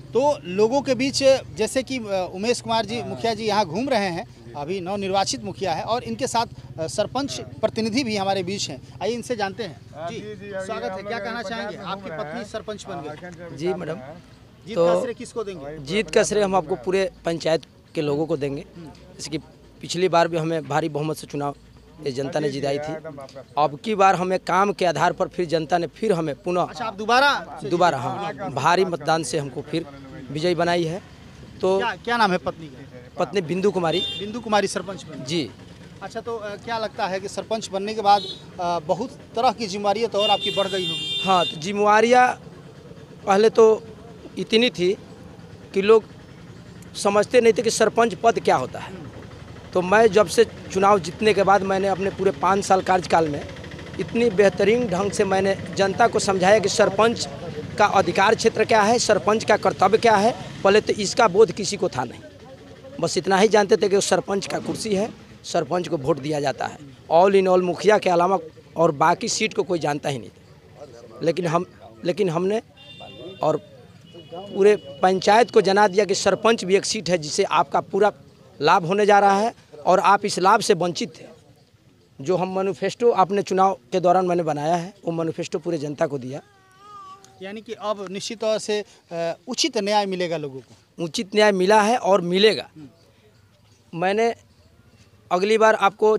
तो लोगों के बीच जैसे कि उमेश कुमार जी मुखिया जी यहाँ घूम रहे हैं, अभी नवनिर्वाचित मुखिया है और इनके साथ सरपंच प्रतिनिधि भी हमारे बीच हैं। आइए इनसे जानते हैं। जी स्वागत है, क्या कहना चाहेंगे? आपकी पत्नी सरपंच बन गई। जी मैडम, जीत तो का श्रेय किसको देंगे? जीत का श्रेय हम आपको पूरे पंचायत के लोगों को देंगे। जैसे कि पिछली बार भी हमें भारी बहुमत से चुनाव ये जनता ने जिताई थी। अब की बार हमें काम के आधार पर फिर जनता ने फिर हमें पुनः अच्छा, आप दोबारा हाँ भारी मतदान से हमको फिर विजयी बनाई है। तो क्या नाम है पत्नी का? पत्नी बिंदु कुमारी। बिंदु कुमारी सरपंच बनी जी। अच्छा, तो क्या लगता है कि सरपंच बनने के बाद बहुत तरह की जिम्मेदारियां तो और आपकी बढ़ गई होगी? हाँ, तो जिम्मेवारियाँ पहले तो इतनी थी कि लोग समझते नहीं थे कि सरपंच पद क्या होता है। तो मैं जब से चुनाव जीतने के बाद मैंने अपने पूरे 5 साल कार्यकाल में इतनी बेहतरीन ढंग से मैंने जनता को समझाया कि सरपंच का अधिकार क्षेत्र क्या है, सरपंच का कर्तव्य क्या है। पहले तो इसका बोध किसी को था नहीं, बस इतना ही जानते थे कि सरपंच का कुर्सी है, सरपंच को वोट दिया जाता है। ऑल इन ऑल मुखिया के अलावा और बाकी सीट को कोई जानता ही नहीं था। लेकिन हमने और पूरे पंचायत को जना दिया कि सरपंच भी एक सीट है जिसे आपका पूरा लाभ होने जा रहा है और आप इस लाभ से वंचित थे। जो हम मैनिफेस्टो अपने चुनाव के दौरान मैंने बनाया है वो मैनिफेस्टो पूरे जनता को दिया। यानी कि अब निश्चित तौर से उचित न्याय मिलेगा लोगों को। उचित न्याय मिला है और मिलेगा। मैंने अगली बार आपको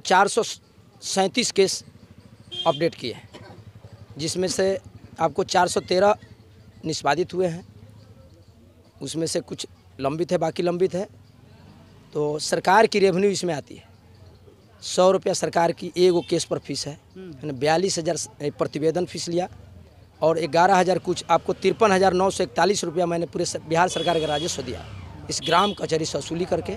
437 केस अपडेट किए हैं, जिसमें से आपको 413 निष्पादित हुए हैं। उसमें से कुछ लंबित है, बाकी लंबित है। तो सरकार की रेवेन्यू इसमें आती है। 100 रुपया सरकार की एगो केस पर फीस है। 42,000 प्रतिवेदन फीस लिया और 11,000 कुछ आपको 53,941 रुपया मैंने पूरे बिहार सरकार का राजस्व दिया इस ग्राम कचहरी से वसूली करके।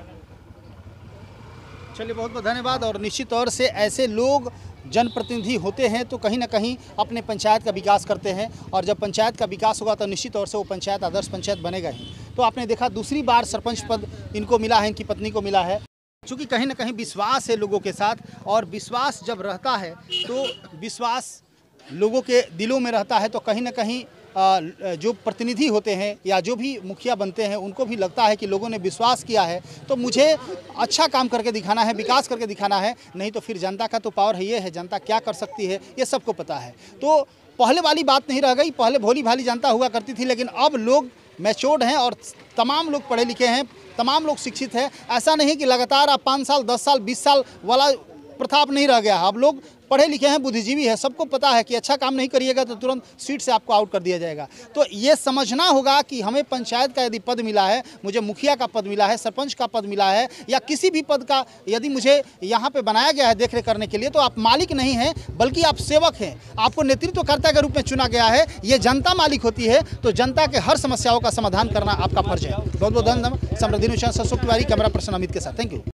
चलिए, बहुत बहुत धन्यवाद। और निश्चित तौर से ऐसे लोग जनप्रतिनिधि होते हैं तो कहीं ना कहीं अपने पंचायत का विकास करते हैं और जब पंचायत का विकास होगा तो निश्चित तौर से वो पंचायत आदर्श पंचायत बनेगा ही। तो आपने देखा दूसरी बार सरपंच पद इनको मिला है, इनकी पत्नी को मिला है। क्योंकि कहीं ना कहीं विश्वास है लोगों के साथ और विश्वास जब रहता है तो विश्वास लोगों के दिलों में रहता है तो कहीं ना कहीं जो प्रतिनिधि होते हैं या जो भी मुखिया बनते हैं उनको भी लगता है कि लोगों ने विश्वास किया है तो मुझे अच्छा काम करके दिखाना है, विकास करके दिखाना है। नहीं तो फिर जनता का तो पावर है, ये है जनता क्या कर सकती है ये सबको पता है। तो पहले वाली बात नहीं रह गई। पहले भोली भाली जनता हुआ करती थी, लेकिन अब लोग मैच्योर्ड हैं और तमाम लोग पढ़े लिखे हैं, तमाम लोग शिक्षित हैं। ऐसा नहीं कि लगातार आप 5 साल 10 साल 20 साल वाला प्रथा अब नहीं रह गया। अब लोग पढ़े लिखे हैं, बुद्धिजीवी है, सबको पता है कि अच्छा काम नहीं करिएगा तो तुरंत सीट से आपको आउट कर दिया जाएगा। तो ये समझना होगा कि हमें पंचायत का यदि पद मिला है, मुझे मुखिया का पद मिला है, सरपंच का पद मिला है या किसी भी पद का यदि मुझे यहाँ पे बनाया गया है देखरेख करने के लिए, तो आप मालिक नहीं हैं बल्कि आप सेवक हैं। आपको नेतृत्वकर्ता के रूप में चुना गया है, ये जनता मालिक होती है। तो जनता के हर समस्याओं का समाधान करना आपका फर्ज है। बहुत बहुत धन्यवाद। समृद्धि न्यूज़ चैनल से अशोक तिवारी, कैमरा पर्सन अमित के साथ। Thank you.